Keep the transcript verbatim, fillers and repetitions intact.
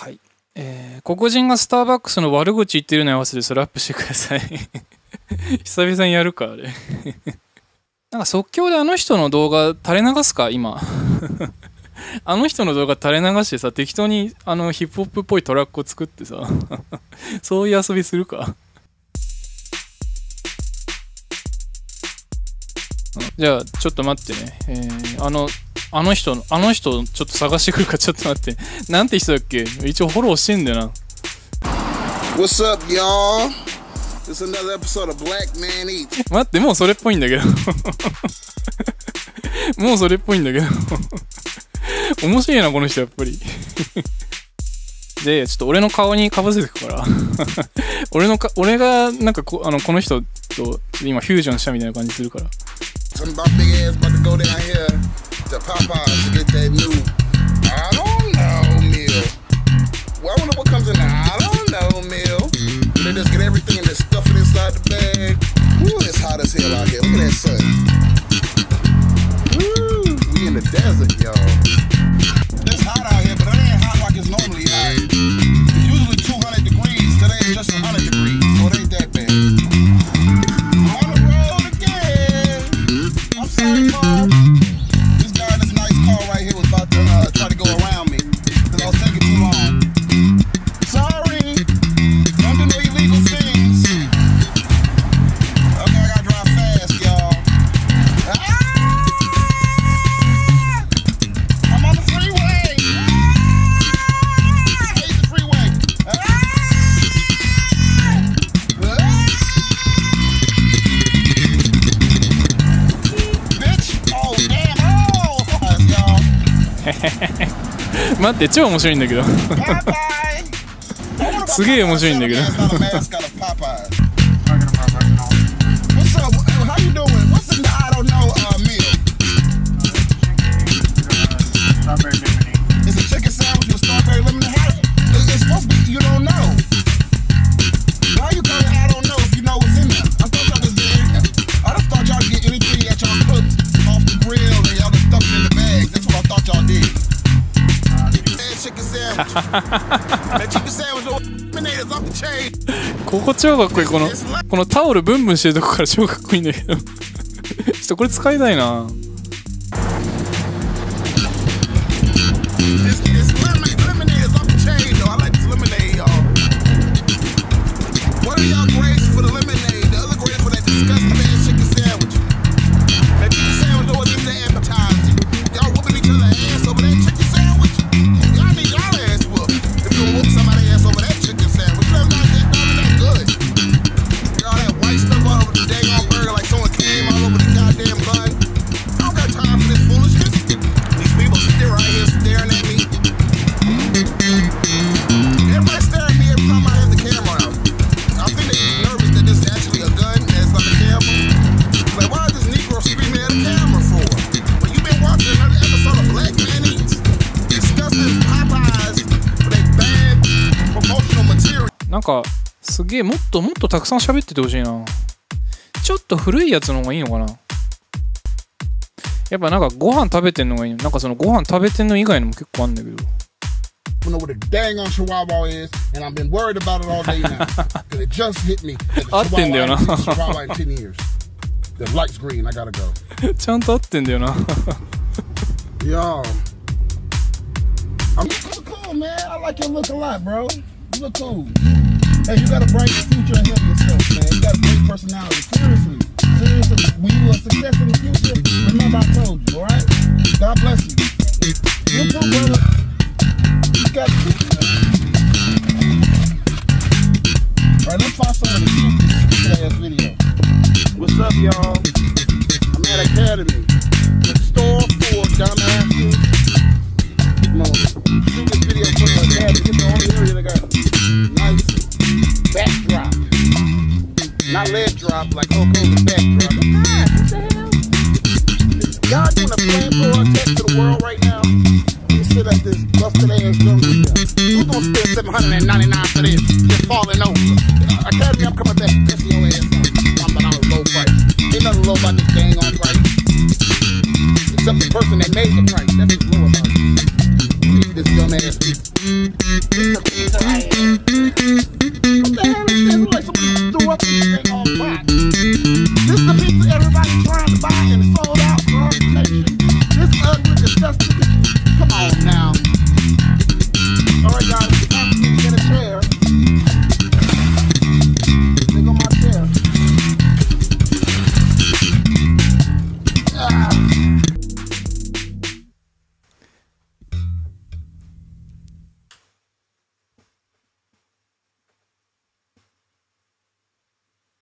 はい、えー、黒人がスターバックスの悪口言ってるのに合わせてスラップしてください久々にやるかあれなんか即興であの人の動画垂れ流すか今あの人の動画垂れ流してさ、適当にあのヒップホップっぽいトラックを作ってさそういう遊びするかじゃあちょっと待ってね、えー、あのあの人あの人ちょっと探してくるからちょっと待って、なんて人だっけ、一応フォローしてんだよな。 What's up, y'all? It's another episode of Black Man Eats. 待って、もうそれっぽいんだけどもうそれっぽいんだけど面白いなこの人やっぱりでちょっと俺の顔にかぶせてくから俺のか俺がなんか こ, あのこの人と今フュージョンしたみたいな感じするから。 Some about big ass about to go down here to Popeyes to get that new I don't know meal. Well, I wonder what comes in the I don't know meal. They just get everything and just stuff it inside the bag. Ooh, it's hot as hell out here. Look at that sun. Woo, we in the desert, y'all. It's hot out here, but it ain't hot like it's normally hot. It's usually two hundred degrees. Today it's just one hundred degrees, so it ain't that bad. On the road again. I'm sorry, Mom. This guy in this nice car right here was about to uh, try to go around me because I was taking too long. Sorry. Don't do no illegal things. Okay, I gotta drive fast, y'all. Ah! I'm on the freeway. Ah! I hate the freeway. Ah! Ah! Bitch. Oh, damn. Oh, y'all. 待って、超面白いんだけどすげえ面白いんだけど What's up? How you doing? What's in the I don't know uh, meal? It's a chicken sandwich with strawberry lemonade. It's supposed to be, you don't know. Why you call it I don't know if you know what's in there? I thought y'all just did. I just thought y'all get anything that y'all cooked off the grill and y'all just stuff it in the bag. That's what I thought y'all did. Chicken sandwich. That chicken sandwich lemonade is off the chain. ここ超かっこいい。このこのタオルブンブンしてるとこから超かっこいいんだけどちょっとこれ使いたいな。 This, this lemonade, lemonade is off the chain though. I like this lemonade, y'all. One of y'all grades for the lemonade, the other grades for that disgusting ass chicken sandwich. That chicken sandwich though wasn't even appetizing. Y'all whooping each other's ass over that chicken sandwich. Y'all need y'all ass whooped. If you whoop somebody's ass over that chicken sandwich, you know not that, not that good. Y'all that white stuff all over the dang on burger like someone came all over the goddamn bun. I don't got time for this foolishness. These people sit right here staring at me. Everybody stare at me every time I have the camera out. I think they get nervous that this is actually a gun and it's not a camera. Like, why is this Negro screaming at a camera for? Well, you've been watching another episode of Black Man Eats. Discussing Popeyes with a bad promotional material. なんかすげえもっともっとたくさん喋っててほしいな。ちょっと古いやつの方がいいのかな。やっぱなんかご飯食べてんのがいいの。なんかそのご飯食べてんの以外のも結構あるんだけど。 I don't know what a dang on Chihuahua is, and I've been worried about it all day now. Because it just hit me. That the Chihuahua ain't seen Chihuahua in ten years. The light's green, I gotta go. ちゃんと合ってんだよな。 Yo. I'm cool, man. I like your look a lot, bro. You look cool. Hey, you got a bright future ahead of yourself, man. You got a great personality. Seriously. Seriously. When you are a success in the future, remember I told you, alright? God bless you. You're cool, brother. You got Alright, let's find someone to shoot this ass video. What's up, y'all? I'm at Academy. The store for dumbasses. You know, shoot this video for the Academy. It's the only area that got nice backdrop. Not leg drop like Hulk Hogan backdrop. Ah, what the hell? Y'all doing a flamethrower attack to the world right now? Sit at this busted ass jungle here. Who's gonna spend seven hundred ninety-nine for this? Just falling over. Academy, I'm coming back to piss your ass off. I'm about a low price. Ain't nothing low about this dang on price. Except the person that made the price. That's what's low about it. Leave this dumb ass people. It's the pizza I had. What the hell is this? Like somebody threw up this thing on box. This is the pizza everybody's trying to buy.